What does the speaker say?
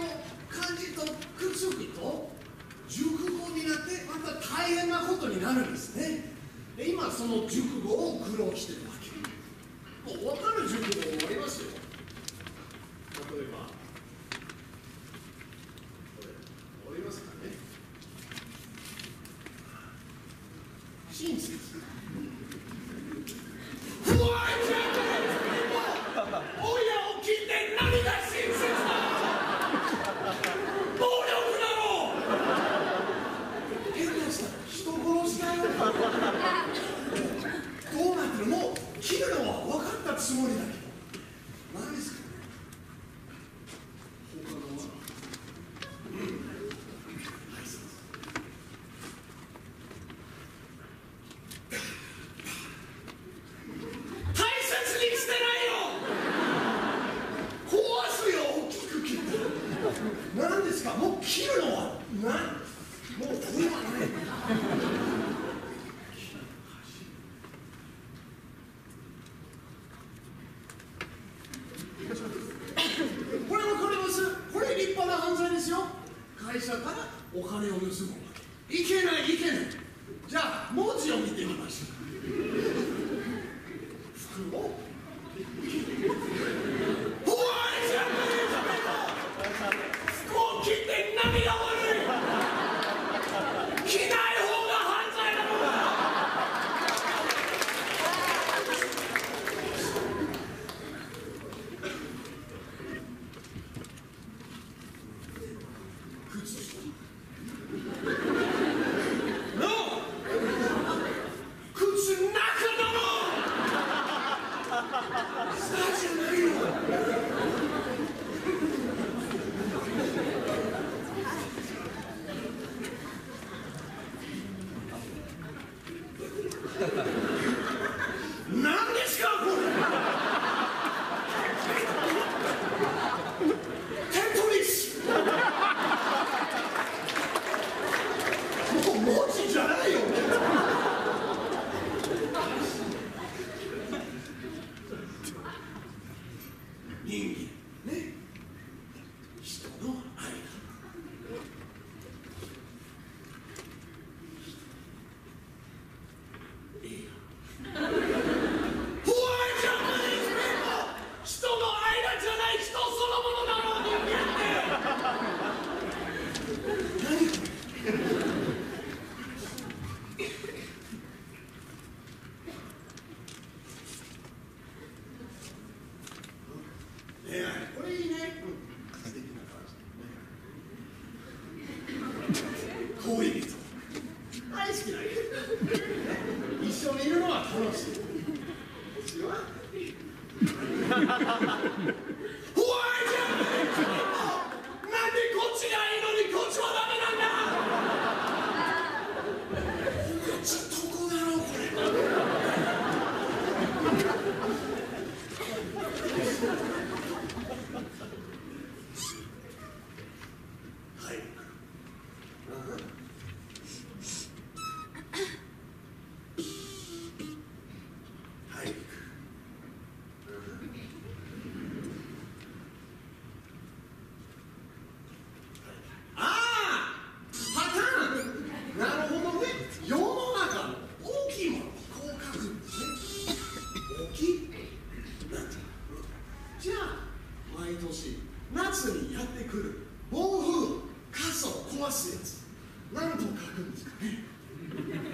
漢字とくっつくと熟語になってまた大変なことになるんですね。で今その熟語を苦労してるわけ。もう分かる熟語もありますよ。例えばこれありますかね。親切。不愛じゃない親を聞いて何が親切だ。暴力だろう。変なしたら人殺しだよ。どうなってるもう切るのは分かったつもりだけど何ですかね。他のは大切にしてないよ。壊すよ。大きく切った。何ですか。もう切るのは何。もうこれはない。これわかります。これ立派な犯罪ですよ。会社からお金を盗むわけ。いけないいけない。じゃあ文字を見てみましょう。服をおいじゃねえじゃねえか。服を着て何が悪い。着ない方が犯罪だろうが。靴下ノー。靴中だろ。下じゃないよ。何ですかこれ。テトリス。もう文字じゃないよ。人間ね。人の愛だ。いいよ。人の間じゃない人そのものだろう。人間って何これ。これいいね。素敵な感じ。恋人大好きだけど一緒にいるのは楽しい。怖いじゃん。なんでこっちがいいのにこっちはダメなんだ。ちょっとこだろうこれ。はい。はい。毎年夏にやってくる暴風、傘を壊すやつ、何と書くんですかね。